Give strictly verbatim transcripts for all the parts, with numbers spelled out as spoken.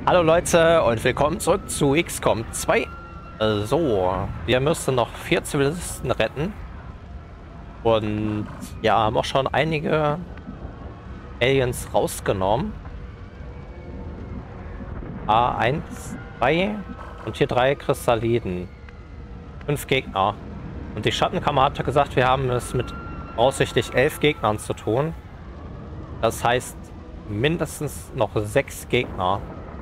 Hallo Leute und willkommen zurück zu X COM zwei. Äh, So, wir müssen noch vier Zivilisten retten. Und ja, haben auch schon einige Aliens rausgenommen. A eins, zwei und hier drei Kristalliden. Fünf Gegner. Und die Schattenkammer hatte gesagt, wir haben es mit voraussichtlich elf Gegnern zu tun. Das heißt mindestens noch sechs Gegner.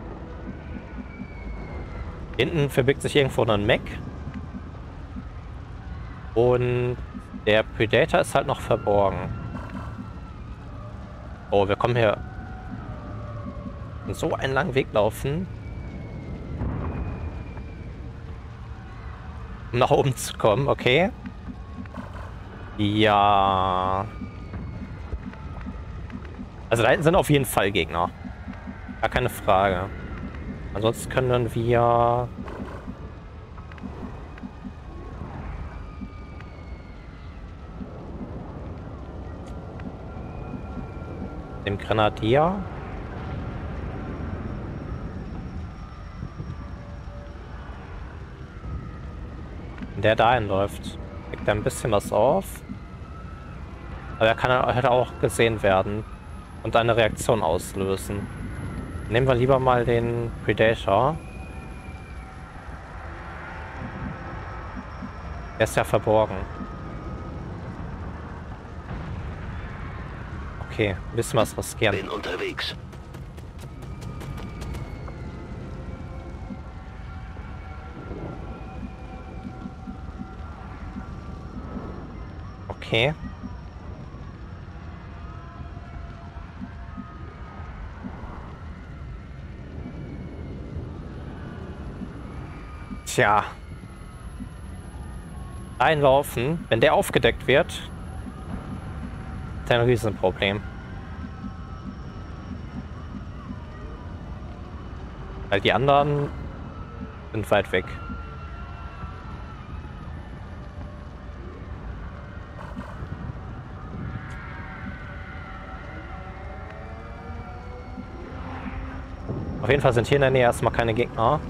Hinten verbirgt sich irgendwo ein Mech. Und der Predator ist halt noch verborgen. Oh, wir kommen hier so einen langen Weg laufen, um nach oben zu kommen, okay. Ja. Also da hinten sind auf jeden Fall Gegner. Gar keine Frage. Ansonsten können wir dem Grenadier wenn der dahin läuft, kriegt er ein bisschen was auf. Aber er kann halt auch gesehen werden und eine Reaktion auslösen. Nehmen wir lieber mal den Predator. Er ist ja verborgen. Okay, ein bisschen was riskieren. Bin unterwegs. Okay. Tja. Einlaufen. Wenn der aufgedeckt wird, ist ein Riesenproblem. Weil die anderen sind weit weg. Auf jeden Fall sind hier in der Nähe erstmal keine Gegner.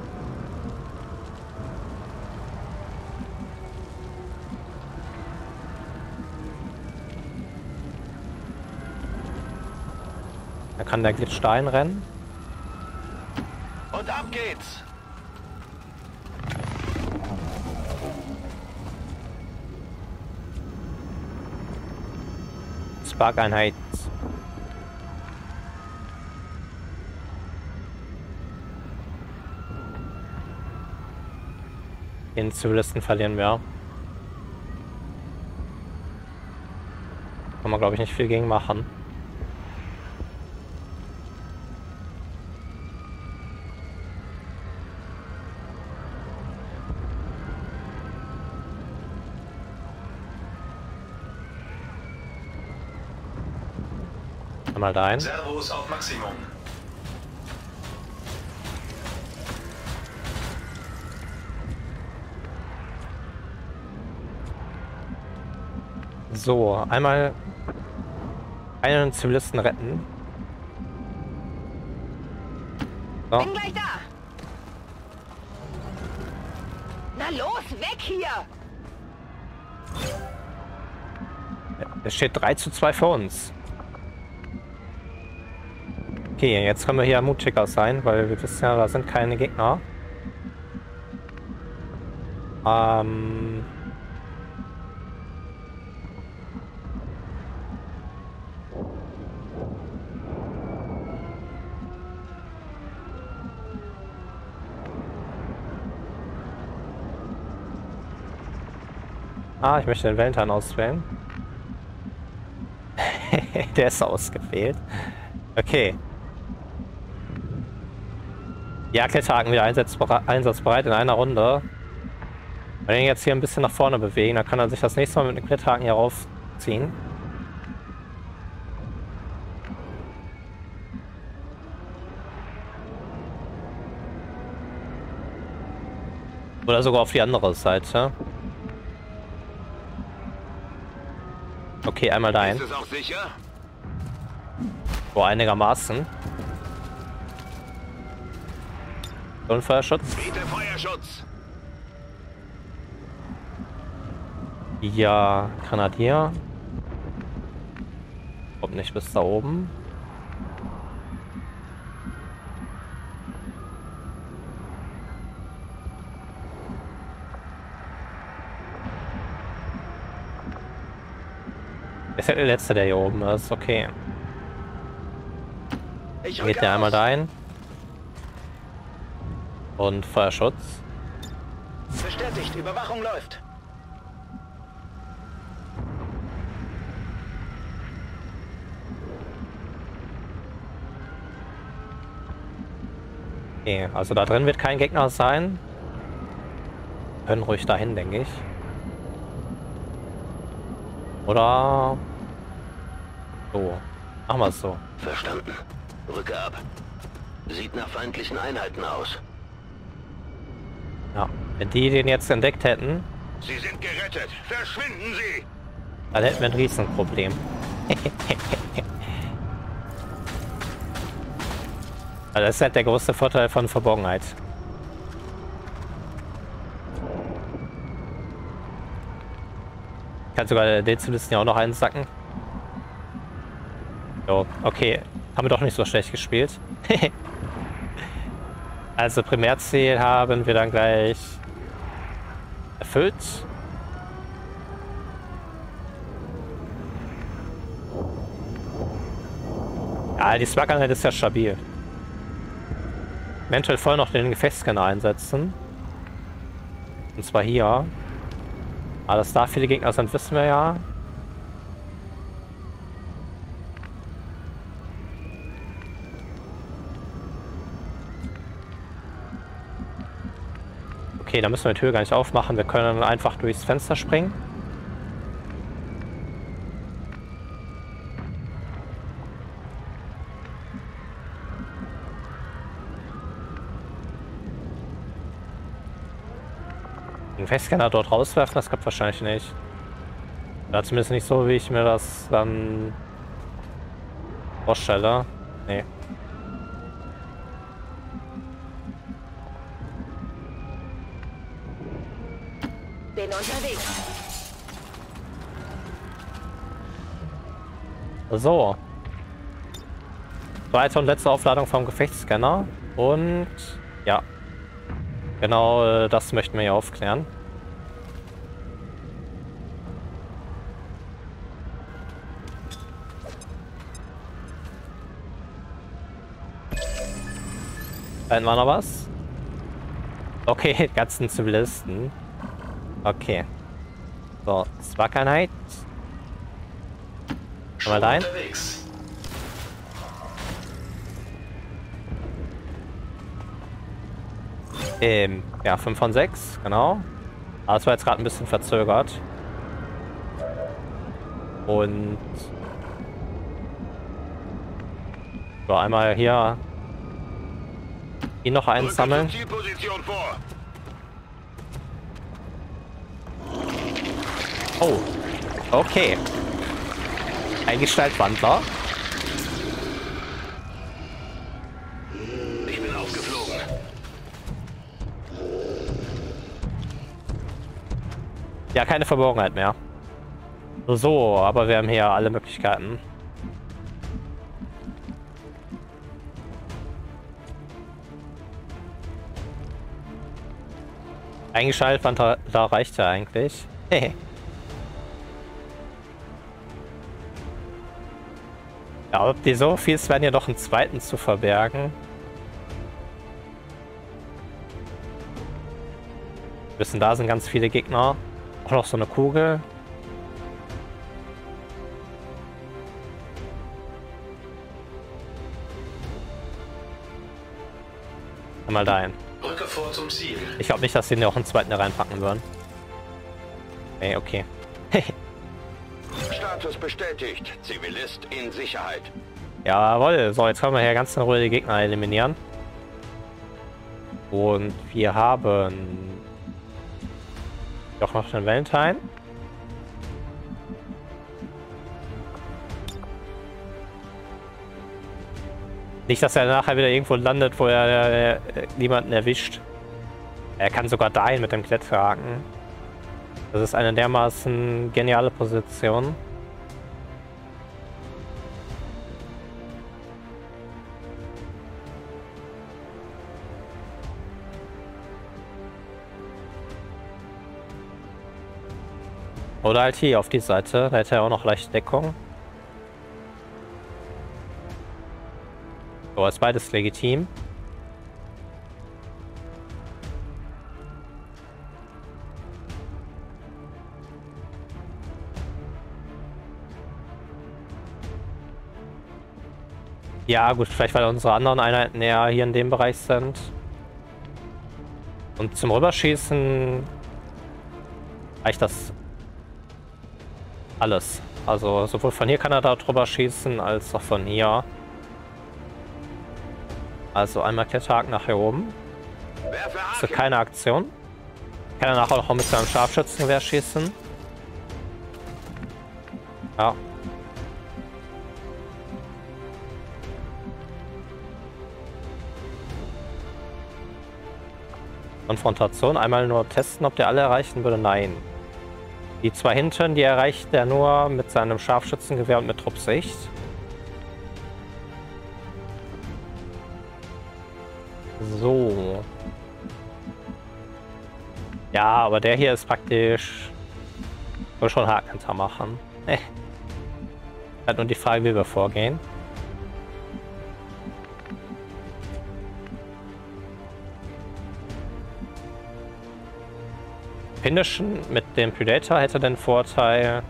Da kann der Glitch da einrennen. Und ab geht's. Spark-Einheit. Den Zivilisten verlieren wir. Kann man, glaube ich, nicht viel gegen machen. Mal da ein. Servos auf Maximum. So, einmal einen Zivilisten retten. So. Bin gleich da. Na los, weg hier! Es steht drei zu zwei für uns. Okay, jetzt können wir hier mutiger sein, weil wir wissen ja, da sind keine Gegner. Ähm... Ah, ich möchte den Valentine auswählen. Der ist ausgewählt. Okay. Jagdhaken wieder einsatzbereit, einsatzbereit in einer Runde. Wenn wir ihn jetzt hier ein bisschen nach vorne bewegen, dann kann er sich das nächste Mal mit dem Klithaken hier raufziehen. Oder sogar auf die andere Seite. Okay, einmal dahin. Ist es auch sicher? So einigermaßen. Und Feuerschutz. Biete Feuerschutz. Ja, Grenadier. Kommt nicht bis da oben. Ist ja der letzte, der hier oben ist. Okay. Ich Dann geht der einmal dahin. Und Feuerschutz. Bestätigt, Überwachung läuft. Okay, also da drin wird kein Gegner sein. Können ruhig dahin, denke ich. Oder so. Machen wir es so. Verstanden. Rücke ab. Sieht nach feindlichen Einheiten aus. Ja. Wenn die den jetzt entdeckt hätten, Sie sind gerettet. Verschwinden Sie! dann hätten wir ein Riesenproblem. Also das ist halt der größte Vorteil von Verborgenheit. Kann sogar den Zivilisten ja auch noch einsacken. So, okay. Haben wir doch nicht so schlecht gespielt. Also Primärziel haben wir dann gleich erfüllt. Ja, die Slug-Einheit ist ja stabil. Eventuell voll noch den Gefechtsscanner einsetzen. Und zwar hier. Aber dass da viele Gegner sind, wissen wir ja. Okay, da müssen wir die Tür gar nicht aufmachen. Wir können einfach durchs Fenster springen. Den Festscanner dort rauswerfen, das klappt wahrscheinlich nicht. Oder zumindest nicht so, wie ich mir das dann vorstelle. Nee. Bin unterwegs. So. Zweite und letzte Aufladung vom Gefechtsscanner. Und ja. Genau äh, das möchten wir hier aufklären. Da hinten war noch was. Okay, ganzen Zivilisten. Okay. So, Slug-Einheit. Mal rein. Ähm, ja, fünf von sechs, genau. Aber es war jetzt gerade ein bisschen verzögert. Und so, einmal hier ihn noch einsammeln. Oh, okay. Ein Gestaltwandler. Ich bin aufgeflogen. Ja, keine Verborgenheit mehr. So, aber wir haben hier alle Möglichkeiten. Eingeschaltet, da, da reicht ja eigentlich. Ja, ob die so viel werden, ja doch einen zweiten zu verbergen. Wissen, da sind ganz viele Gegner. Auch noch so eine Kugel. Einmal dahin. Rücke vor zum Ziel. Ich glaube nicht, dass sie noch einen zweiten da reinpacken würden. Nee, okay. Status bestätigt. Zivilist in Sicherheit. Jawohl, so, jetzt können wir hier ganz in Ruhe die Gegner eliminieren. Und wir haben doch noch den Valentine. Nicht, dass er nachher wieder irgendwo landet, wo er äh, niemanden erwischt. Er kann sogar dahin mit dem Kletterhaken. Das ist eine dermaßen geniale Position. Oder halt hier auf die Seite, da hätte er auch noch leicht Deckung. So, ist beides legitim. Ja gut, vielleicht weil unsere anderen Einheiten eher hier in dem Bereich sind. Und zum Rüberschießen reicht das alles. Also sowohl von hier kann er da drüber schießen, als auch von hier. Also einmal Kletterhaken nach hier oben. Also keine Aktion. Kann er nachher auch mit seinem Scharfschützengewehr schießen. Ja. Konfrontation. Einmal nur testen, ob der alle erreichen würde. Nein. Die zwei hinten, die erreicht er nur mit seinem Scharfschützengewehr und mit Truppsicht. So. Ja, aber der hier ist praktisch... Ich will schon Haken hinter machen. Eh. Halt nur die Frage, wie wir vorgehen. Finishen mit dem Predator hätte den Vorteil,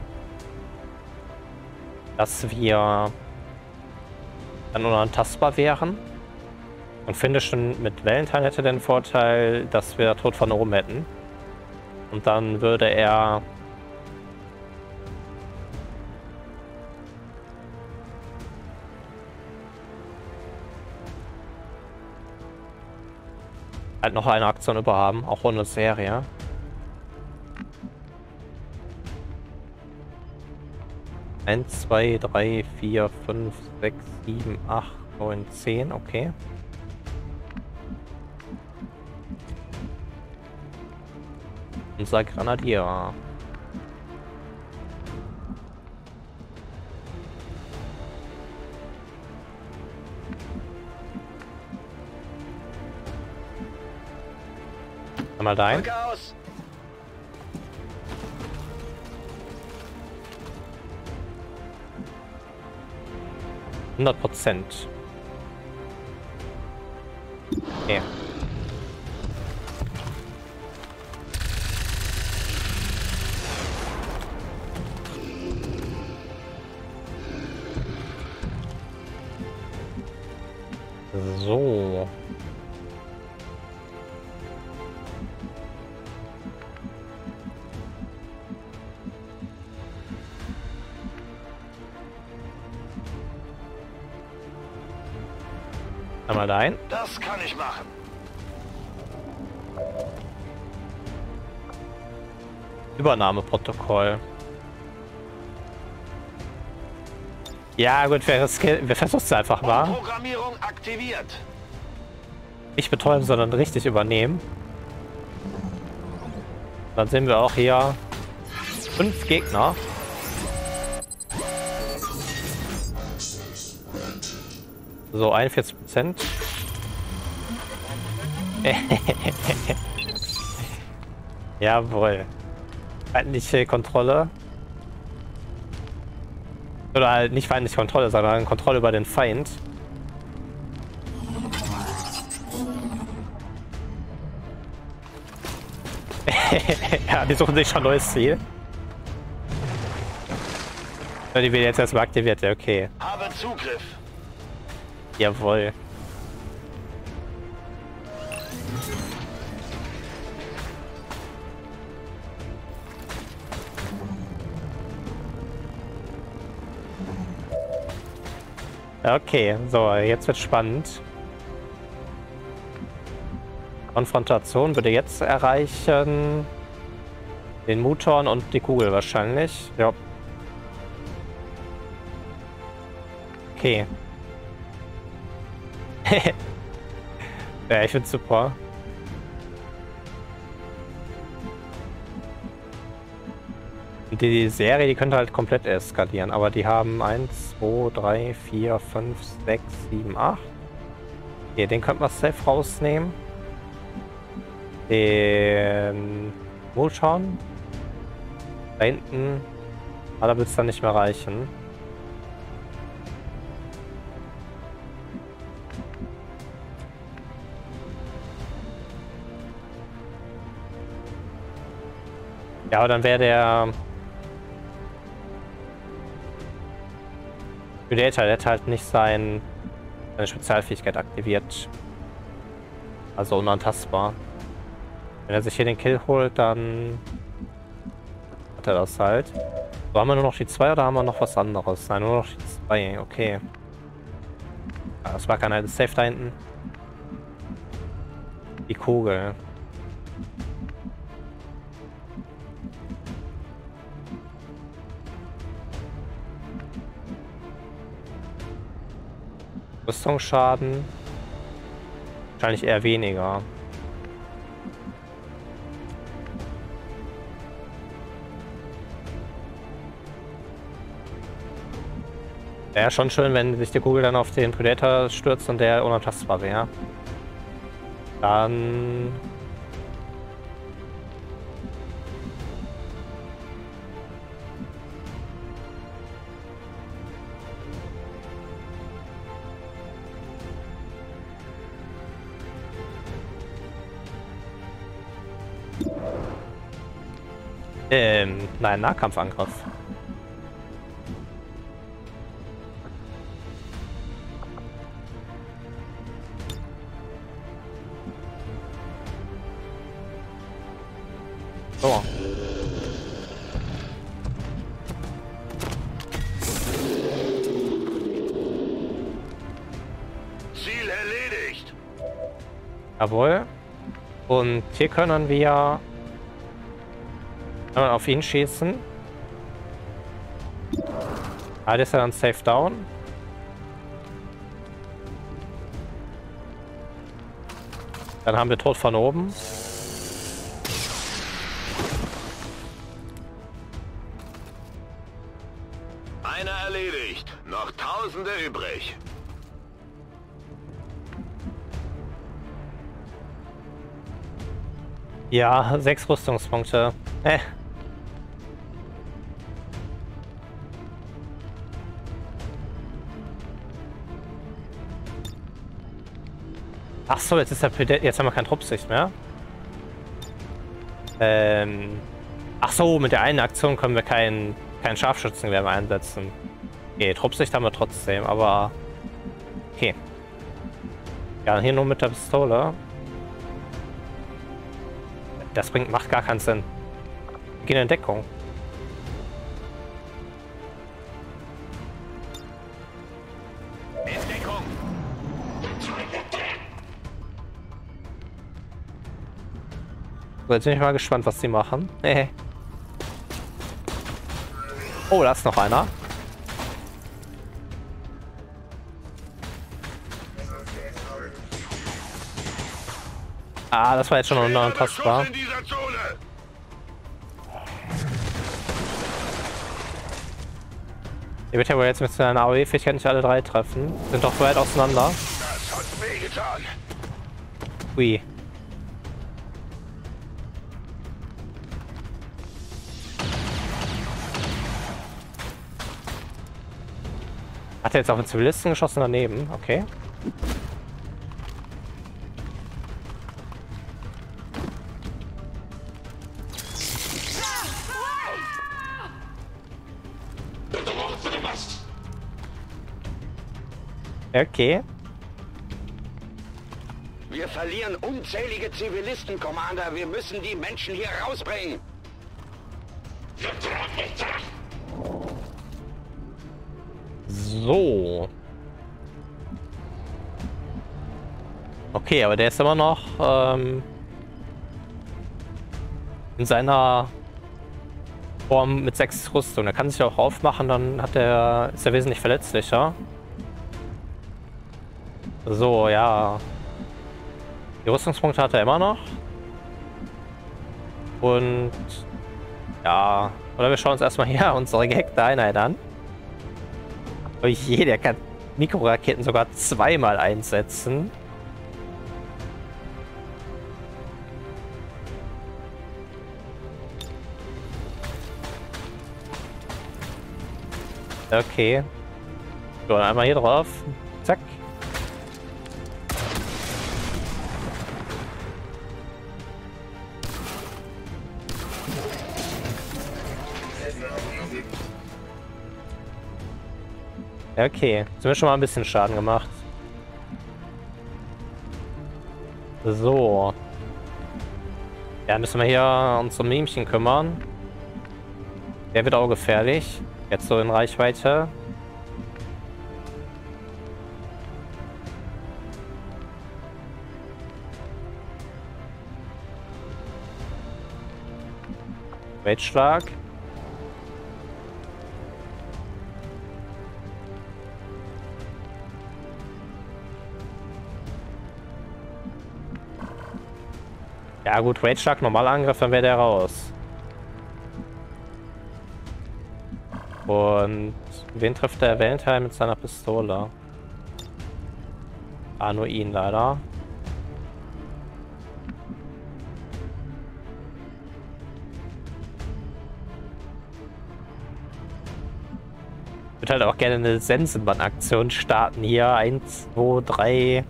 dass wir dann unantastbar wären. Und Finishen mit Valentine hätte den Vorteil, dass wir Tod von oben hätten. Und dann würde er halt noch eine Aktion überhaben, auch ohne Serie. eins, zwei, drei, vier, fünf, sechs, sieben, acht, neun, zehn, okay. Unser Grenadier. Einmal dein. hundert Prozent. Okay. So. Einmal dahin. Das kann ich machen. Übernahmeprotokoll. Ja gut, wir, wir versuchen es einfach mal. Programmierung aktiviert. Nicht betäuben, sondern richtig übernehmen. Dann sehen wir auch hier fünf Gegner. So, einundvierzig Prozent. Jawohl. Feindliche Kontrolle. Oder halt nicht feindliche Kontrolle, sondern Kontrolle über den Feind. Ja, die suchen sich schon ein neues Ziel. Die wird jetzt erstmal aktiviert, ja, okay. Habe Zugriff. Jawohl. Okay, so, jetzt wird spannend. Konfrontation würde jetzt erreichen den Muton und die Kugel wahrscheinlich. Ja. Ja, ich find's super. Die Serie, die könnte halt komplett eskalieren, aber die haben eins, zwei, drei, vier, fünf, sechs, sieben, acht. Hier, den könnten wir safe rausnehmen. Den Mulchon. Da hinten. Aber da wird es dann nicht mehr reichen. Ja, aber dann wäre der Predator, der hat halt nicht sein, seine Spezialfähigkeit aktiviert. Also unantastbar. Wenn er sich hier den Kill holt, dann hat er das halt. So, haben wir nur noch die zwei oder haben wir noch was anderes? Nein, nur noch die zwei, okay. Ja, das war kein altes Safe da hinten. Die Kugel. Rüstungsschaden. Wahrscheinlich eher weniger. Wäre schon schön, wenn sich die Kugel dann auf den Predator stürzt und der unantastbar wäre. Dann... Ähm, nein, Nahkampfangriff. So. Ziel erledigt. Jawohl. Und hier können wir auf ihn schießen. Ah, der ist ja dann safe down. Dann haben wir Tod von oben. Einer erledigt. Noch Tausende übrig. Ja, sechs Rüstungspunkte. Äh. Ach so, jetzt ist der Predator, jetzt haben wir keine Truppsicht mehr. Ähm. Ach so, mit der einen Aktion können wir keinen kein Scharfschützengewehr mehr einsetzen. Okay, Truppsicht haben wir trotzdem, aber okay. Ja, hier nur mit der Pistole. Das bringt, macht gar keinen Sinn. Wir gehen in Deckung. In Deckung. So, jetzt bin ich mal gespannt, was sie machen. Oh, da ist noch einer. Ah, das war jetzt schon unantastbar. Ihr wird ja wohl jetzt mit seiner A O E-Fähigkeit nicht alle drei treffen. Sind doch weit auseinander. Das hat wehgetan. Ui. Hat er jetzt auf einen Zivilisten geschossen daneben? Okay. Okay. Wir verlieren unzählige Zivilisten, Commander. Wir müssen die Menschen hier rausbringen. So. Okay, aber der ist immer noch ähm, in seiner Form mit sechs Rüstung. Der kann sich auch aufmachen, dann hat er, ist er wesentlich verletzlicher. So, ja. Die Rüstungspunkte hat er immer noch. Und ja, oder wir schauen uns erstmal hier unsere gehackte Einheit an. Oh je, der kann Mikroraketen sogar zweimal einsetzen. Okay. So, dann einmal hier drauf. Zack. Okay, jetzt haben wir schon mal ein bisschen Schaden gemacht. So. Ja, müssen wir hier uns um Mähmchen kümmern. Der wird auch gefährlich. Jetzt so in Reichweite. Weitschlag. Ja gut, Rage-Schlag, normaler Angriff, dann wäre der raus. Und wen trifft der Valentine mit seiner Pistole? Ah, nur ihn leider. Ich würde halt auch gerne eine Sensenmann-Aktion starten hier. Eins, zwei, drei...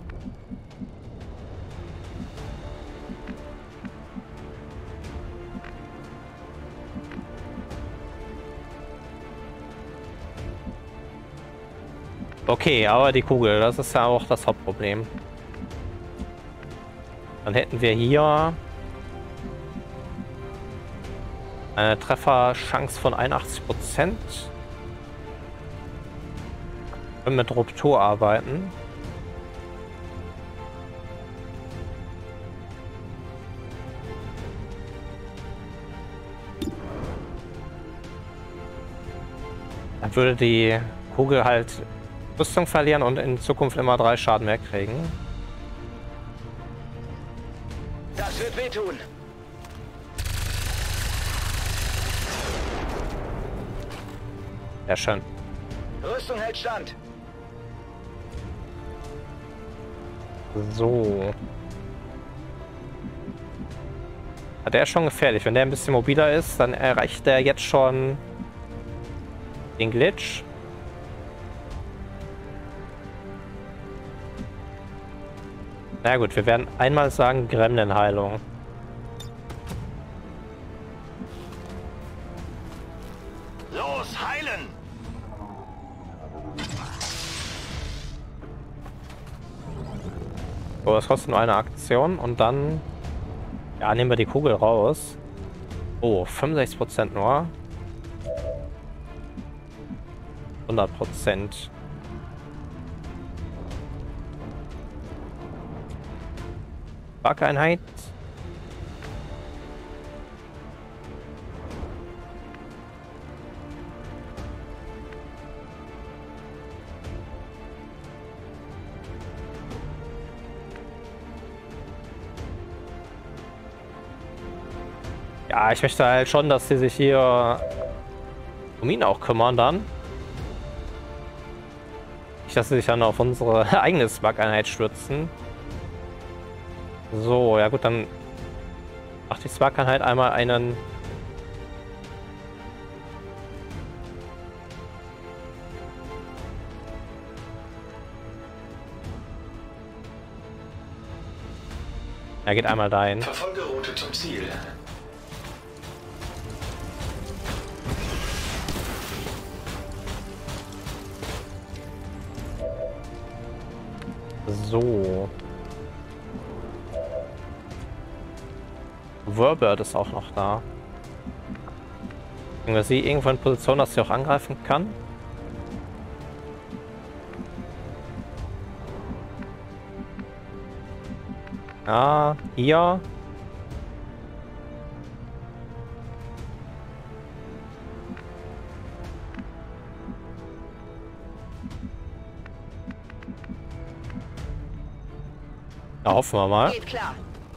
Okay, aber die Kugel, das ist ja auch das Hauptproblem. Dann hätten wir hier eine Trefferchance von einundachtzig Prozent. Können mit Ruptur arbeiten. Dann würde die Kugel halt Rüstung verlieren und in Zukunft immer drei Schaden mehr kriegen. Das wird wehtun. Sehr schön. Rüstung hält stand. So. Ja, der ist schon gefährlich. Wenn der ein bisschen mobiler ist, dann erreicht der jetzt schon den Glitch. Na gut, wir werden einmal sagen Gremlin-Heilung. Los, heilen! So, das kostet nur eine Aktion und dann ja, nehmen wir die Kugel raus. Oh, fünfundsechzig Prozent nur. hundert Prozent. Backeinheit. Ja, ich möchte halt schon, dass sie sich hier um ihn auch kümmern dann. Nicht, dass sie sich dann auf unsere eigene Backeinheit stürzen. So, ja gut, dann macht die Sparkan halt einmal einen... Er geht einmal dahin. Verfolgeroute zum Ziel. So. Warbird ist auch noch da. Kriegen wir sie irgendwo in Position, dass sie auch angreifen kann? Ja, hier. Ja, hoffen wir mal. Geht klar.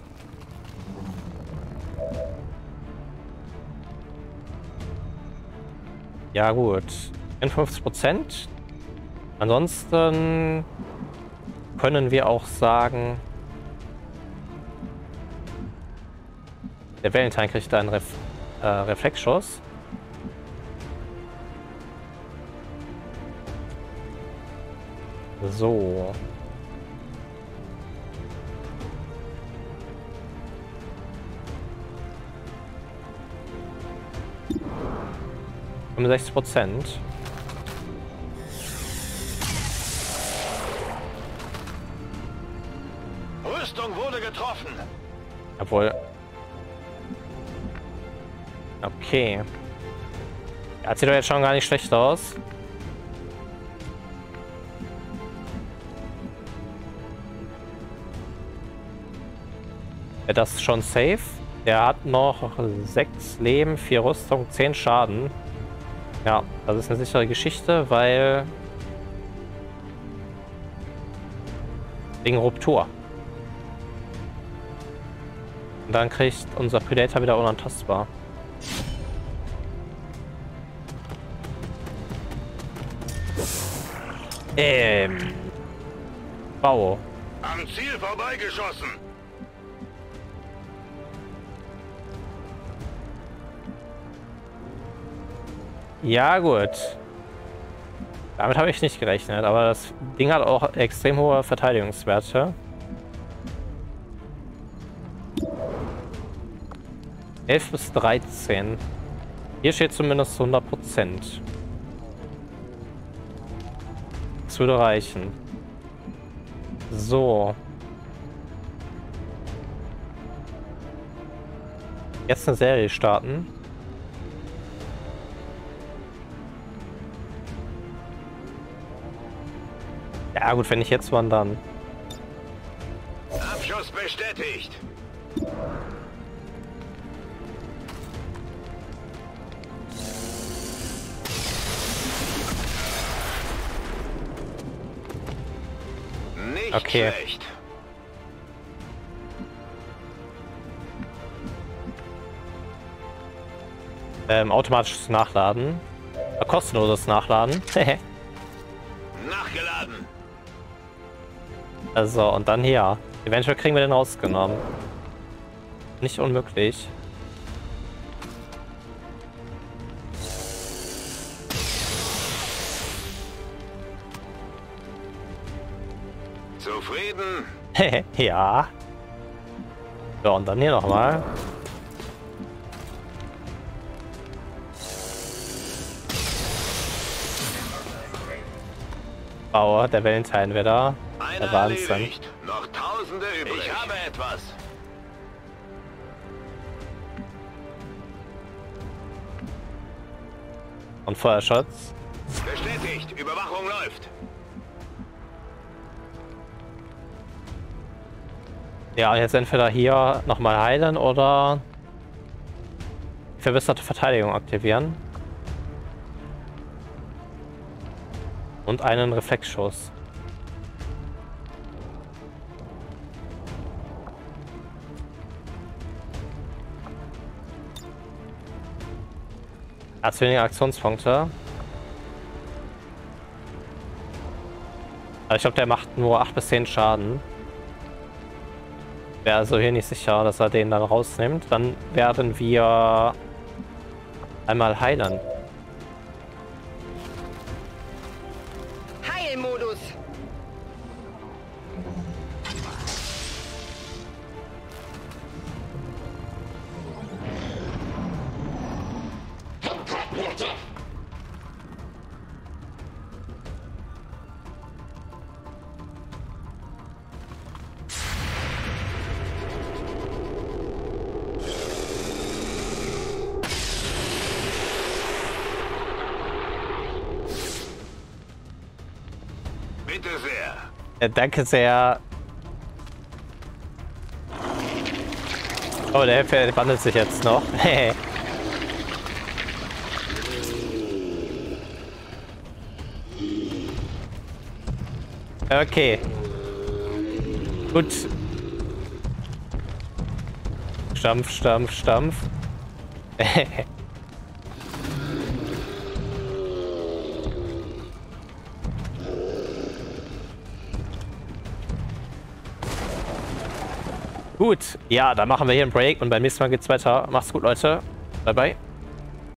Ja gut. vierundfünfzig Prozent. Ansonsten können wir auch sagen, der Valentine kriegt einen Ref äh, Reflexschuss. So. fünfundsechzig Prozent. Rüstung wurde getroffen. Obwohl. Okay. Ja, sieht doch jetzt schon gar nicht schlecht aus. Das ist schon safe. Der hat noch sechs Leben, vier Rüstung, zehn Schaden. Ja, das ist eine sichere Geschichte, weil wegen Ruptur. Und dann kriegt unser Predator wieder unantastbar. Ähm. Bau. Am Ziel vorbeigeschossen. Ja, gut. Damit habe ich nicht gerechnet, aber das Ding hat auch extrem hohe Verteidigungswerte. elf bis dreizehn. Hier steht zumindest hundert Prozent. Das würde reichen. So. Jetzt eine Serie starten. Ja gut, wenn nicht jetzt, wann dann? Abschuss bestätigt. Nicht okay. Schlecht. Ähm, automatisches Nachladen. Äh, kostenloses Nachladen. Nachgeladen. Also, und dann hier. Eventuell kriegen wir den rausgenommen. Nicht unmöglich. Zufrieden? Ja. So, und dann hier nochmal. Bauer, der Valentine wieder. Der Wahnsinn. Erledigt. Noch Tausende übrig. Ich habe etwas. Und Feuerschutz. Bestätigt. Überwachung läuft. Ja, jetzt entweder hier nochmal heilen oder verbesserte Verteidigung aktivieren. Und einen Reflexschuss. Hat weniger Aktionspunkte. Aber ich glaube, der macht nur acht bis zehn Schaden. Wäre also hier nicht sicher, dass er den dann rausnimmt. Dann werden wir einmal heilen. Heilmodus. Bitte sehr. Ja, danke sehr. Oh, der Hälfte wandelt sich jetzt noch. Okay. Gut. Stampf, Stampf, Stampf. Gut, ja, dann machen wir hier einen Break und beim nächsten Mal geht's weiter. Macht's gut, Leute. Bye, bye.